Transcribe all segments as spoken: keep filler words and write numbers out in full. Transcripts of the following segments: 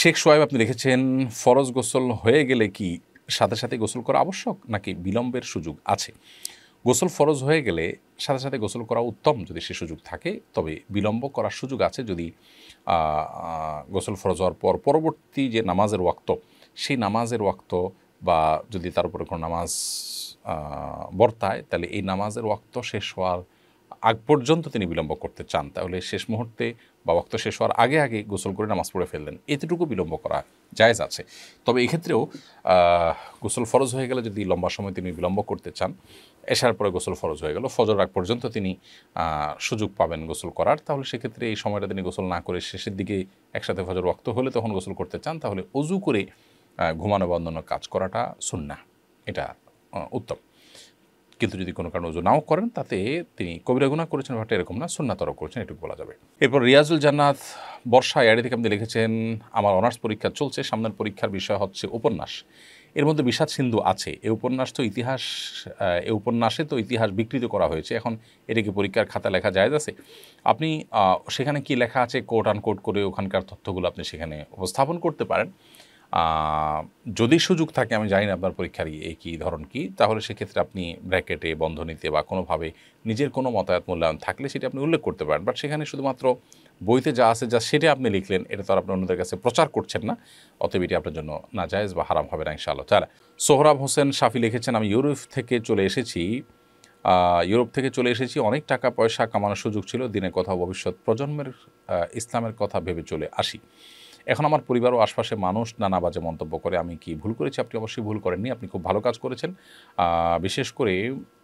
শেখ সোহাইব আপনি লিখেছেন, ফরজ গোসল হয়ে গেলে কি সাথে সাথে গোসল করা আবশ্যক নাকি বিলম্বের সুযোগ আছে? গোসল ফরজ হয়ে গেলে সাথে সাথে গোসল করা উত্তম যদি সে সুযোগ থাকে, তবে বিলম্ব করার সুযোগ আছে যদি গোসল ফরজ হওয়ার পর পরবর্তী যে নামাজের ওয়াক্ত, সেই নামাজের ওয়াক্ত বা যদি তার উপরে কোনো নামাজ বর্তায়, তাহলে এই নামাজের ওয়াক্ত শেষ হওয়ার আগ পর্যন্ত তিনি বিলম্ব করতে চান, তাহলে শেষ মুহূর্তে বা ওয়াক্ত শেষ হওয়ার আগে আগে গোসল করে নামাজ পড়ে ফেললেন, এতটুকু বিলম্ব করা জায়েজ আছে। তবে এক্ষেত্রেও গোসল ফরজ হয়ে গেলে যদি লম্বা সময় তিনি বিলম্ব করতে চান, এশার পরে গোসল ফরজ হয়ে গেল, ফজর আগ পর্যন্ত তিনি সুযোগ পাবেন গোসল করার, তাহলে সেক্ষেত্রে এই সময়টা তিনি গোসল না করে শেষের দিকে একসাথে ফজর ওয়াক্ত হলে তখন গোসল করতে চান, তাহলে অজু করে ঘুমানো বা অন্যান্য কাজ করাটা সুন্নাহ, এটা উত্তম। কিন্তু যদি কোনো কারণে অজু নাও করেন, তাতে তিনি কবিরা গুনাহ করেছেন ব্যাপারটা এরকম না, সুন্নাতর করেছেন, এটুকু বলা যাবে। এরপর রিয়াজুল জান্নাত বর্ষা এড়ি থেকে আপনি লিখেছেন, আমার অনার্স পরীক্ষা চলছে, সামনের পরীক্ষার বিষয় হচ্ছে উপন্যাস। এর মধ্যে বিষাদ সিন্ধু আছে, এই উপন্যাস তো ইতিহাস, এই উপন্যাসে তো ইতিহাস বিকৃত করা হয়েছে, এখন এটা কি পরীক্ষার খাতা লেখা জায়েজ আছে? আপনি সেখানে কি লেখা আছে কোট আনকোট করে ওখানকার তথ্যগুলো আপনি সেখানে উপস্থাপন করতে পারেন। যদি সুযোগ থাকে, আমি জানি না আপনার পরীক্ষার এই কী ধরন কী, তাহলে সেক্ষেত্রে আপনি ব্র্যাকেটে বন্ধনীতে বা কোনোভাবে নিজের কোনো মতামত মূল্যায়ন থাকলে সেটা আপনি উল্লেখ করতে পারেন। বাট সেখানে শুধুমাত্র বইতে যা আছে যা সেটা আপনি লিখলেন, এটা তো আর আপনি অন্যদের কাছে প্রচার করছেন না, অতএব এটি আপনার জন্য নাজায়েজ বা হারাম হবে না ইনশাআল্লাহ তাআলা। সোহরাব হোসেন শাফি লিখেছেন, আমি ইউরোপ থেকে চলে এসেছি ইউরোপ থেকে চলে এসেছি অনেক টাকা পয়সা কামানোর সুযোগ ছিল, দিনের কথা ভবিষ্যৎ প্রজন্মের ইসলামের কথা ভেবে চলে আসি। এখন আমার পরিবার ও আশপাশে মানুষ নানা বাজে মন্তব্য করে, আমি কি ভুল করেছি? আপনি অবশ্যই ভুল করেননি, আপনি খুব ভালো কাজ করেছেন। বিশেষ করে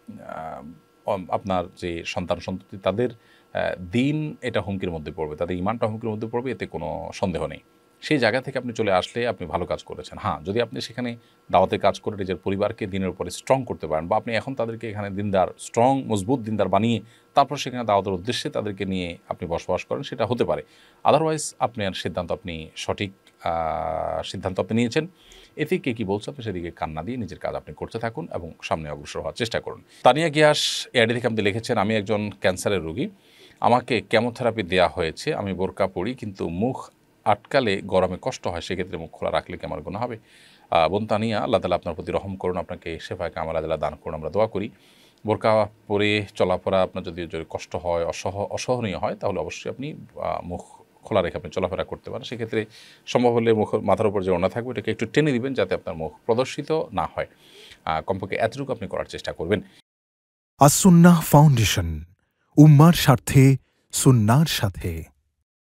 আপনার যে সন্তান সন্ততি, তাদের দিন এটা হুমকির মধ্যে পড়বে, তাদের ইমানটা হুমকির মধ্যে পড়বে, এতে কোনো সন্দেহ নেই। সেই জায়গা থেকে আপনি চলে আসলে আপনি ভালো কাজ করেছেন। হ্যাঁ, যদি আপনি সেখানে দাওয়াতের কাজ করে নিজের পরিবারকে দিনের উপরে স্ট্রং করতে পারেন, বা আপনি এখন তাদেরকে এখানে দিনদার, স্ট্রং মজবুত দিনদার বানিয়ে তারপর সেখানে দাওয়াতের উদ্দেশ্যে তাদেরকে নিয়ে আপনি বসবাস করেন, সেটা হতে পারে। আদারওয়াইজ আপনার সিদ্ধান্ত, আপনি সঠিক সিদ্ধান্ত আপনি নিয়েছেন। এতে কে কী বলছে আপনি সেদিকে কান না দিয়ে নিজের কাজ আপনি করতে থাকুন এবং সামনে অগ্রসর হওয়ার চেষ্টা করুন। তানিয়া গিয়াস এআইডি থেকে আপনি লিখেছেন, আমি একজন ক্যান্সারের রোগী, আমাকে কেমোথেরাপি দেওয়া হয়েছে, আমি বোরকা পরি কিন্তু মুখ আটকালে গরমে কষ্ট হয়, সেক্ষেত্রে মুখ খোলা রাখলে কি আমার গুনাহ হবে? বোন তানিয়া, আল্লাহ তাআলা আপনার প্রতি রহম করুন, আপনাকে শেফায়ে কামাল আল্লাহ দান করুন, আমরা দোয়া করি। বোরকা পরে চলাফেরা আপনার যদি যদি কষ্ট হয়, অসহ অসহনীয় হয়, তাহলে অবশ্যই আপনি মুখ খোলা রেখে আপনি চলাফেরা করতে পারেন। সেক্ষেত্রে সম্ভব হলে মুখ মাথার উপর যে ওড়না থাকবে এটাকে একটু টেনে দিবেন, যাতে আপনার মুখ প্রদর্শিত না হয়। কমপক্ষে এতটুকু আপনি করার চেষ্টা করবেন। আস সুন্নাহ ফাউন্ডেশন, উম্মার স্বার্থে সুন্নাহর সাথে।